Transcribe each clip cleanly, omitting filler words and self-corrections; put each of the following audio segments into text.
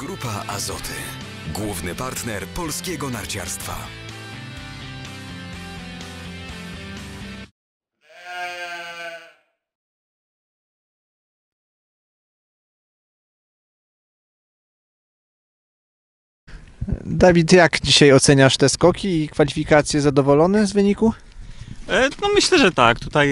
Grupa Azoty. Główny partner polskiego narciarstwa. Dawid, jak dzisiaj oceniasz te skoki i kwalifikacje? Zadowolony z wyniku? No myślę, że tak. Tutaj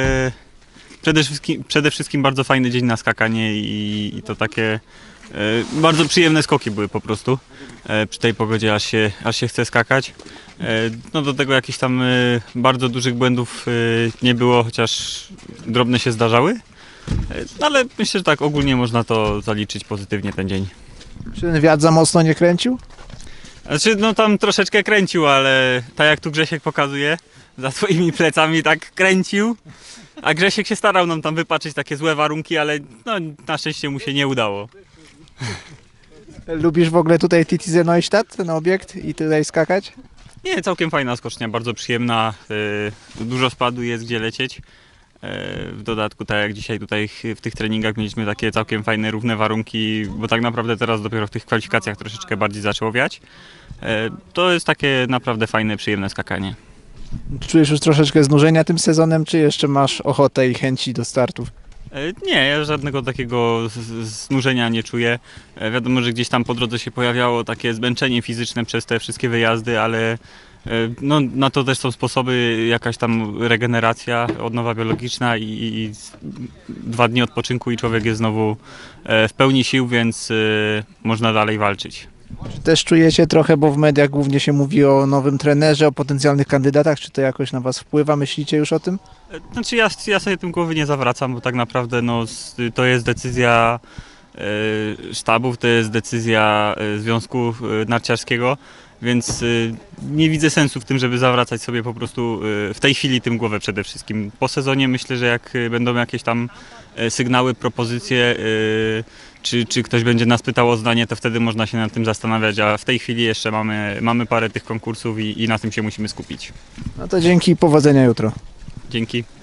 przede wszystkim bardzo fajny dzień na skakanie i to takie bardzo przyjemne skoki były po prostu. Przy tej pogodzie aż się chce skakać. No do tego jakichś tam bardzo dużych błędów nie było, chociaż drobne się zdarzały. Ale myślę, że tak ogólnie można to zaliczyć pozytywnie ten dzień. Czy ten wiatr za mocno nie kręcił? Znaczy, no tam troszeczkę kręcił, ale tak jak tu Grzesiek pokazuje, za twoimi plecami tak kręcił. A Grzesiek się starał nam tam wypaczyć takie złe warunki, ale no, na szczęście mu się nie udało. Lubisz w ogóle tutaj Titisee Neustadt, ten obiekt, i tutaj skakać? Nie, całkiem fajna skocznia, bardzo przyjemna, dużo spadu jest gdzie lecieć. W dodatku, tak jak dzisiaj tutaj w tych treningach mieliśmy takie całkiem fajne, równe warunki, bo tak naprawdę teraz dopiero w tych kwalifikacjach troszeczkę bardziej zaczęło wiać. To jest takie naprawdę fajne, przyjemne skakanie. Czujesz już troszeczkę znużenia tym sezonem, czy jeszcze masz ochotę i chęci do startów? Nie, ja żadnego takiego znużenia nie czuję. Wiadomo, że gdzieś tam po drodze się pojawiało takie zmęczenie fizyczne przez te wszystkie wyjazdy, ale no, na to też są sposoby, jakaś tam regeneracja, odnowa biologiczna i 2 dni odpoczynku i człowiek jest znowu w pełni sił, więc można dalej walczyć. Czy też czujecie trochę, bo w mediach głównie się mówi o nowym trenerze, o potencjalnych kandydatach, czy to jakoś na was wpływa? Myślicie już o tym? Znaczy ja sobie tym głowy nie zawracam, bo tak naprawdę no, to jest decyzja sztabów, to jest decyzja Związku Narciarskiego, więc nie widzę sensu w tym, żeby zawracać sobie po prostu w tej chwili tym głowę przede wszystkim. Po sezonie myślę, że jak będą jakieś tam sygnały, propozycje, czy ktoś będzie nas pytał o zdanie, to wtedy można się nad tym zastanawiać, a w tej chwili jeszcze mamy parę tych konkursów i na tym się musimy skupić. No to dzięki i powodzenia jutro. Dzięki.